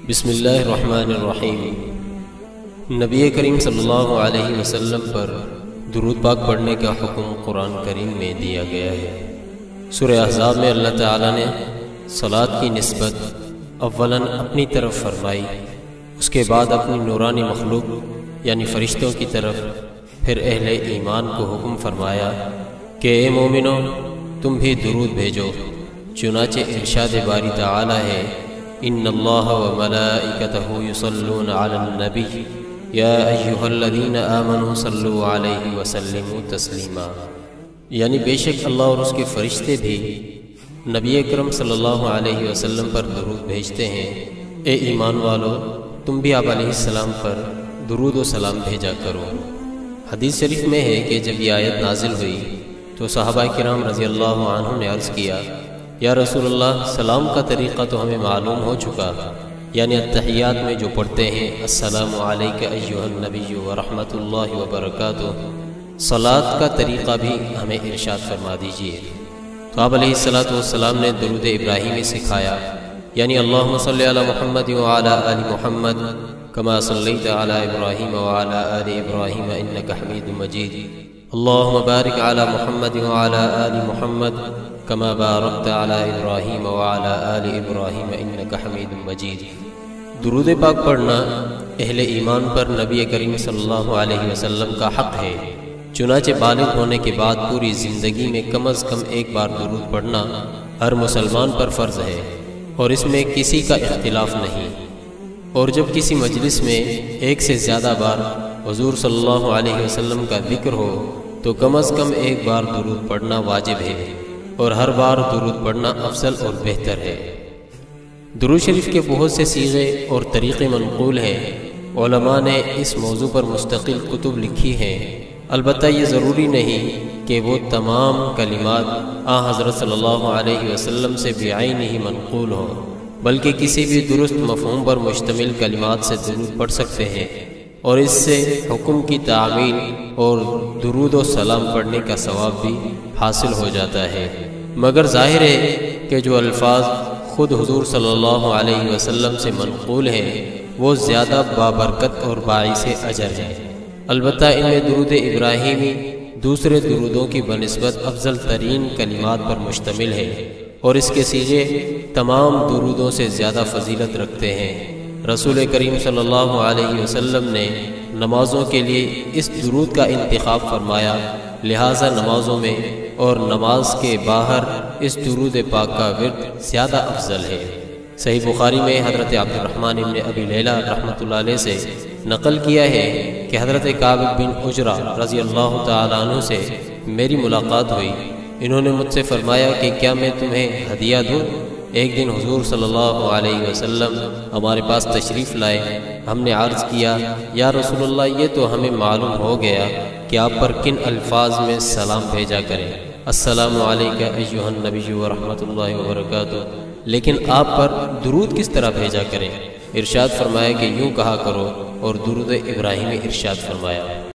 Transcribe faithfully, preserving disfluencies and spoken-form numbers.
بسم اللہ الرحمن الرحیم۔ نبی کریم صلی اللہ علیہ وسلم پر درود پاک پڑھنے کا حکم قرآن کریم میں دیا گیا ہے۔ سورہ احزاب میں اللہ تعالیٰ نے صلاۃ کی نسبت اولاً اپنی طرف فرمائی، اس کے بعد اپنی نورانی مخلوق یعنی فرشتوں کی طرف، پھر اہل ایمان کو حکم فرمایا کہ اے مومنو تم بھی درود بھیجو۔ چنانچہ ارشاد باری تعالیٰ ہے ان اللہ وملائکتہ یصلون علی النبی یا ایہا الذین آمنوا صلوا علیہ وسلموا تسلیما، یعنی بے شک اللہ اور اس کے فرشتے بھی نبی اکرم صلی اللہ علیہ وسلم پر درود بھیجتے ہیں۔ اے ایمان والو تم بھی آپ علیہ السلام پر درود و سلام بھیجا کرو۔ حدیث شریف میں ہے کہ جب یہ آیت نازل ہوئی تو صحابہ کرام رضی اللہ عنہ نے عرض کیا یا رسول اللہ، سلام کا طریقہ تو ہمیں معلوم ہو چکا، یعنی التحیات میں جو پڑھتے ہیں السلام علیک ایہا النبی ورحمۃ اللہ وبرکاتہ، صلاۃ کا طریقہ بھی ہمیں ارشاد فرما دیجیے۔ تو آپ علیہ الصلاۃ والسلام نے درود ابراہیمی سکھایا، یعنی اللہم صلی علی محمد وعلی آل محمد کما صلیت علی ابراہیم وعلی آل ابراہیم انک حمید مجید، اللہم بارک علی محمد وعلی آل محمد کما بارکت علی ابراہیم وعلی آل ابراہیم انک حمید مجید۔ درود پاک پڑھنا اہل ایمان پر نبی کریم صلی اللہ علیہ وسلم کا حق ہے، چنانچہ بالغ ہونے کے بعد پوری زندگی میں کم از کم ایک بار درود پڑھنا ہر مسلمان پر فرض ہے اور اس میں کسی کا اختلاف نہیں۔ اور جب کسی مجلس میں ایک سے زیادہ بار حضور صلی اللہ علیہ وسلم کا ذکر ہو تو کم از کم ایک بار درود پڑھنا واجب ہے، اور ہر بار درود پڑھنا افضل اور بہتر ہے۔ درود شریف کے بہت سے صیغے اور طریقے منقول ہیں، علماء نے اس موضوع پر مستقل کتب لکھی ہیں، البتہ یہ ضروری نہیں کہ وہ تمام کلمات آن حضرت صلی اللہ علیہ وسلم سے بعین ہی منقول ہوں، بلکہ کسی بھی درست مفہوم پر مشتمل کلمات سے درود پڑھ سکتے ہیں، اور اس سے حکم کی تعمیل اور درود و سلام پڑھنے کا ثواب بھی حاصل ہو جاتا ہے۔ مگر ظاہر ہے کہ جو الفاظ خود حضور صلی اللہ علیہ وسلم سے منقول ہیں وہ زیادہ بابرکت اور باعث اجر ہیں، البتہ ان میں درود ابراہیمی دوسرے درودوں کی بنسبت افضل ترین کلمات پر مشتمل ہے، اور اس کے صیغے تمام درودوں سے زیادہ فضیلت رکھتے ہیں۔ رسول کریم صلی اللہ علیہ وسلم نے نمازوں کے لیے اس درود کا انتخاب فرمایا، لہٰذا نمازوں میں اور نماز کے باہر اس درود پاک کا ورد زیادہ افضل ہے۔ صحیح بخاری میں حضرت عبد الرحمن بن ابی لیلہ رحمۃ اللہ علیہ سے نقل کیا ہے کہ حضرت کعب بن عجرہ رضی اللہ تعالیٰ عنہ سے میری ملاقات ہوئی، انہوں نے مجھ سے فرمایا کہ کیا میں تمہیں ہدیہ دوں؟ ایک دن حضور صلی اللہ علیہ وسلم ہمارے پاس تشریف لائے، ہم نے عرض کیا یا رسول اللہ، یہ تو ہمیں معلوم ہو گیا کہ آپ پر کن الفاظ میں سلام بھیجا کریں، السلام علیک ایہا النبی ورحمۃ اللہ وبرکاتہ، لیکن آپ پر درود کس طرح بھیجا کریں؟ ارشاد فرمایا کہ یوں کہا کرو، اور درود ابراہیمی ارشاد فرمایا۔